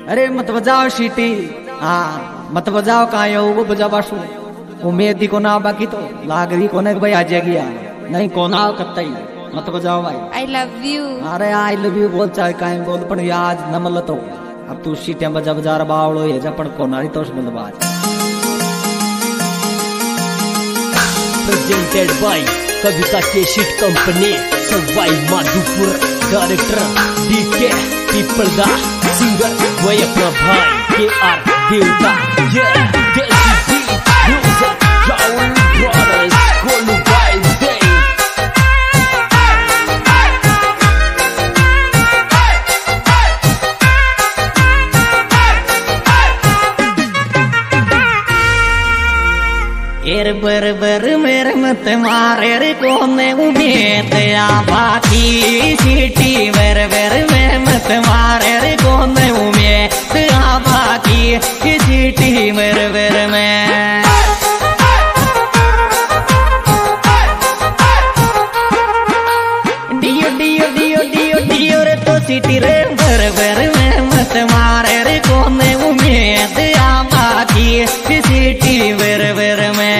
अरे मत बजाओ सीटी। हाँ मत बजाओ कहाँ हो वो बजा बासु उम्मीद दी को ना बाकी तो लाग रही कोने भाई आ जाएगी नहीं कोना कत्तई मत बजाओ भाई। I love you. अरे आई लव यू बोल चाहे काहे बोल पण आज न मल तो अब तू सीटियां बजा बजा बावड़ो ये जपन कोनारी तोस मिलबाज। प्रेजेंटेड बाय कविता केशिट company Sawai Madhopur. Director DK पीपल दा सिंगर वही अपना भाई के आर देवता। एर बर बर मेरे मत मारे रे कोने उम्मीद आ बाकी सीटी बर बर मेरे मत मारे रे कोने उम्मीद आ बाकी सीटी बर बर में डियो डियो डियो डियो डियो रे तो सीटी रे बर बर में मत मारे रे कोने उम्मीद आ बाकी सीटी बर बर में।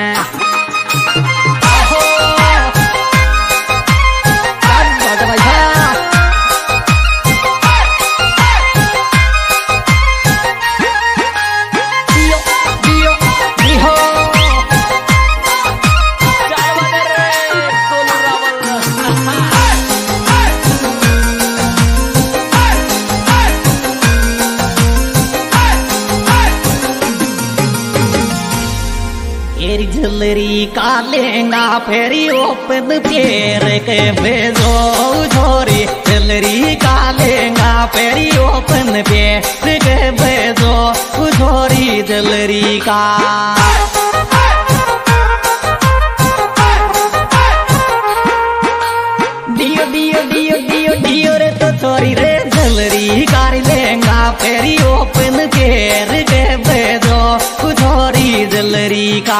झलरी का लेंगा फेरी ओपन पेर के भेजो छोरी झलरी का लेंगा फेरी ओपन पेर के भेजो छोरी झलरी का। डियो डियो डियो डियो डियो रे तो छोरी रे झलरी का लेंगा फेरी ओपन पेर के भेजो छोरी झलरी का।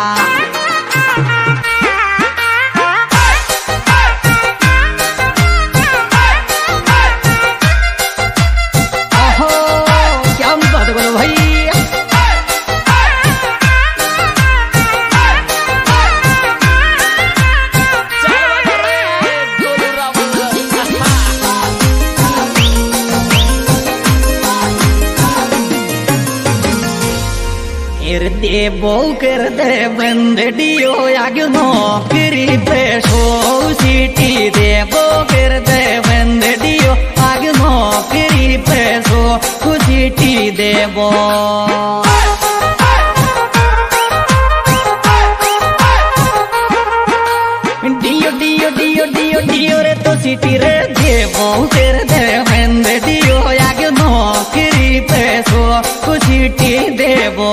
दे बो कर दे बंद डियो आगे नौकरी पे सो सीटी दे बो कर दे बंद डियो आगे नौकरी पे सो सीटी दे बो। डियो डियो डियो डियो डियो रे तो सीटी रे दे बो कर दे बंद डियो आगे नौकरी पे सो सीटी दे बो।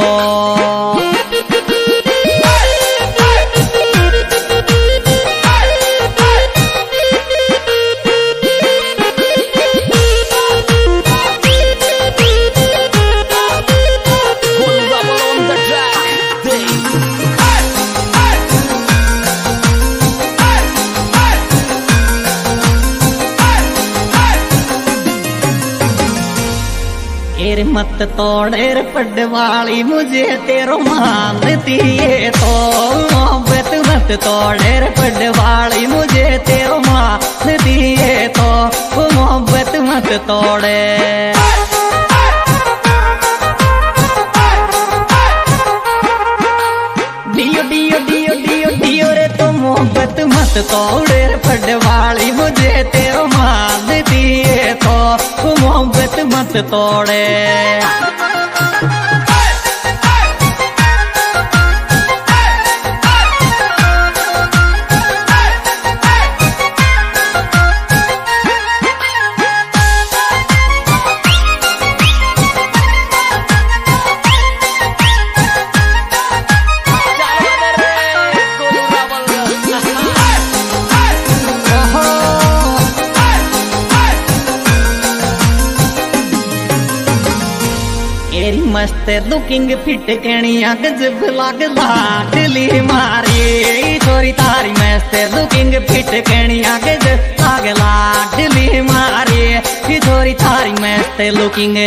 मत तोड़े पड वाली मुझे तेरो मानती है तो मोहब्बत मत तोड़े पड वाली मुझे तेरो मानती है तो मोहब्बत मत तोड़े। डियो डियो डियो डियो डियो रे तो मोहब्बत मत तोड़े पड वाली मुझे तेरो मानती है तो मोहब्बत मत तोड़े। एरी मस्त लुकिंग फिट कणिया गजब लागला दिली मारी छोरी तारी मस्त लुकिंग फिट कणिया गजब लागला दिली मारी छोरी तारी मस्त लुकिंग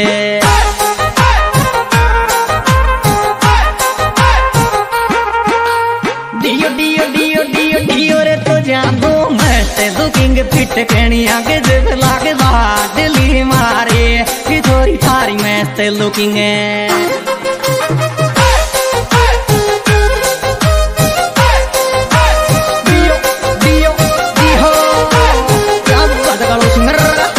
डियो डियो डियो डियो डियो रे तो जानो मस्त लुकिंग फिट कणिया गजब लागला दिली मारी छोरी थारी मस्त लुकिंग डियो डियो डिहो जब बदलो सुंदर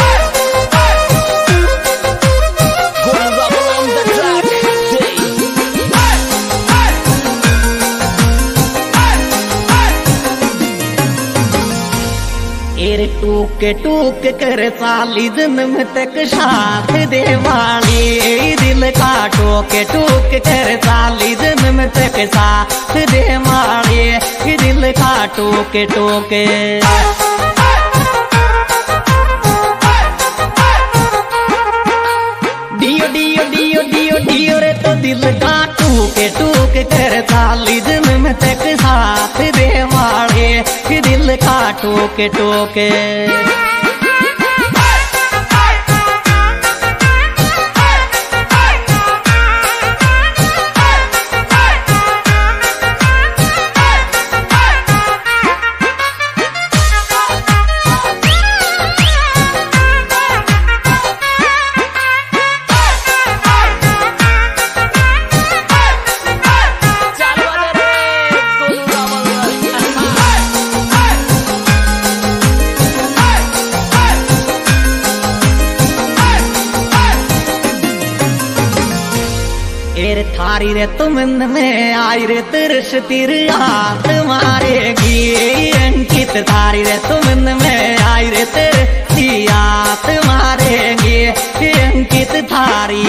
एरे टूक टूक कर साली जन्म तक साथ दे वाली दिल का टूक टूक कर साली जन्म तक साथ दे वाली दिल का टूक टूक डियो डियो डियो डियो डियो रे तो दिल का टूक टूक कर साली जन्म तक साथ दे वाली दिल का टोके टोके एरे थारी रे तुम में आई रे तरस तिर आत मारेगी अंकित थारी रे तुम में आई रे तरस आत मारेगी अंकित थारी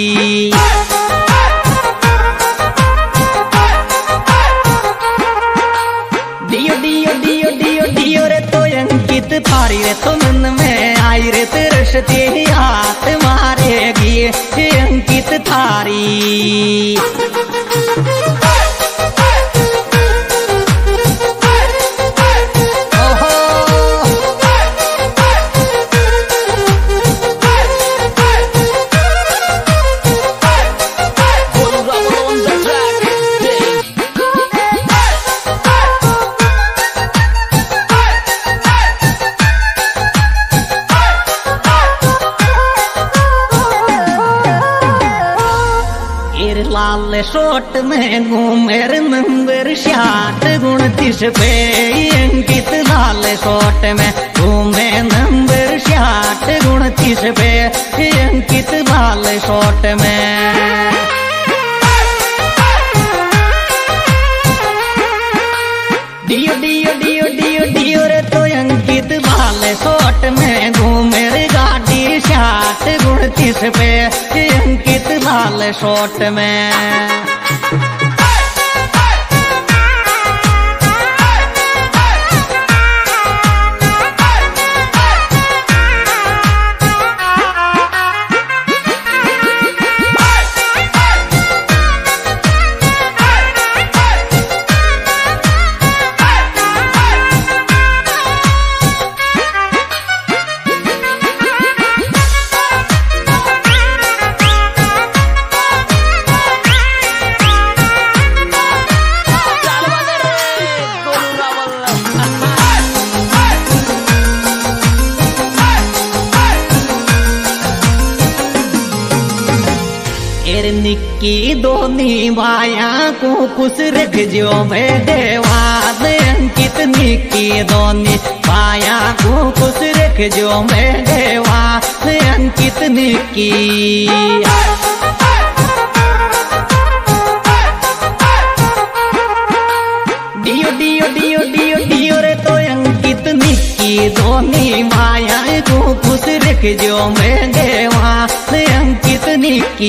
डियो डियो डियो डियो डियो रे तो अंकित थारी रे तुम में आई रे तरस आत मारेगी अंकित थारी लाल शोट में घूमेर नंबर 60 पे अंकित लाल शोट में घूमे नंबर 60 पे अंकित लाल शोट में डियो डियो डियो डियो डियो रे तो अंकित लाल शोट में घूमेर गाड़ी 60 पे अंकित लाल शोट में निक्की दोनी माया को खुश रख जो मैं देवाद अंकित निक्की दोनी माया को खुश रख जो मैं देवाद अंकित निक्की डियो डियो डियो डियो डियो रे तो अंकित निक्की दोनी माया को खुश रख जो मैं देवाद अंकित निक्की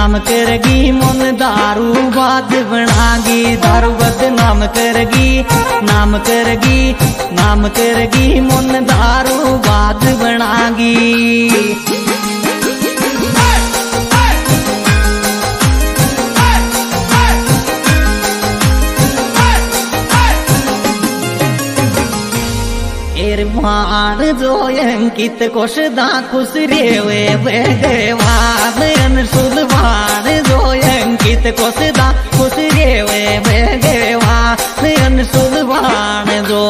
बदनाम करगी मन दारू बाज बनागी दारू बदनाम करगी नाम करगी मन दारू बाज बनागी मान जो अंकित कोशदा खुश रेवे बेगेवान सुलवान जो अंकित कोशदा खुश रेवे बेगेवान सुलवान जो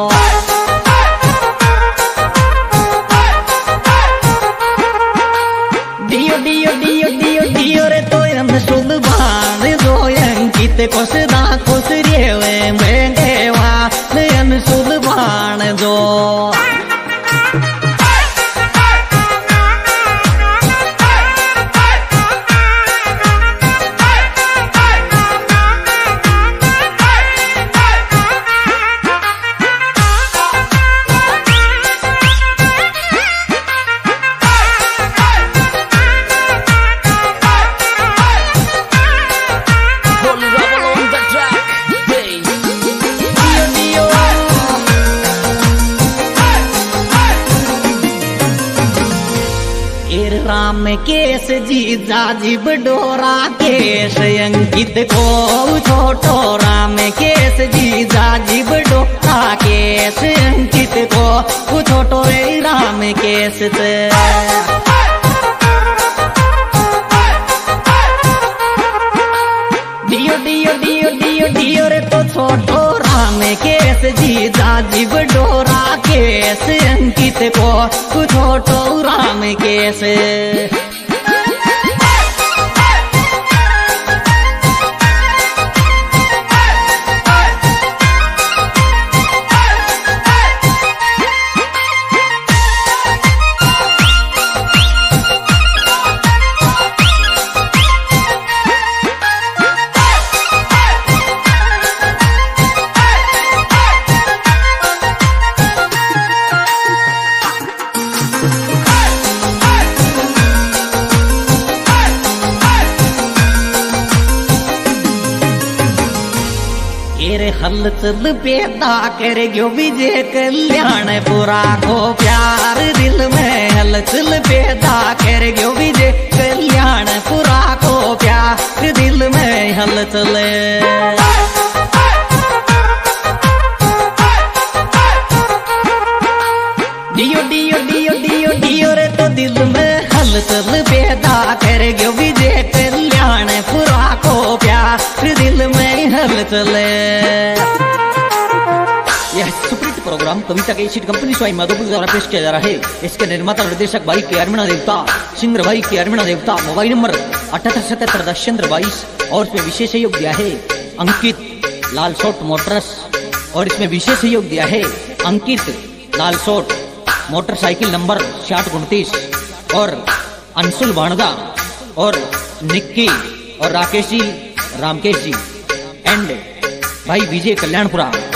दियो दियो दियो दियो दियो रे तो सुलवान जो अंकित कोशदा खुश रेवे बेगेवान सुलवान जो राम केस जी जाजी बडोरा केश अंकित को छोटो राम केस जी जाजी बडोरा केश अंकित को छोटो रे राम केस दियो दियो दियो दियो दियो रे तो छोटो राम केस जी जाजी बडोरा केस अंकित को छोटो राम केस हलचल पैदा कर गयो विजय कल्याण पुरा को प्यार दिल में हलचल पैदा कर गयो विजय कल्याण पुरा को प्यार दिल में हलचल दियो दियो दियो दियो दियो रे तो दिल में हलचल पैदा कर गयो विजय कल्याण पुरा को प्यार दिल में हलचल यह सुप्रीत प्रोग्राम कविता के शीट कंपनी स्वाई माधोपुर द्वारा पेश किया जा रहा है। इसके निर्माता निर्देशक भाई के अरविंद देवता सिंगर भाई के अरविंद देवता मोबाइल नंबर 7877 और इसमें विशेष सहयोग दिया है अंकित लाल सोट मोटर्स और इसमें विशेष सहयोग दिया है अंकित लाल सोट मोटरसाइकिल नंबर 6029 और अंशुल बाणदा और निक्की और राकेश जी रामकेश जी एंड भाई विजय कल्याणपुरा।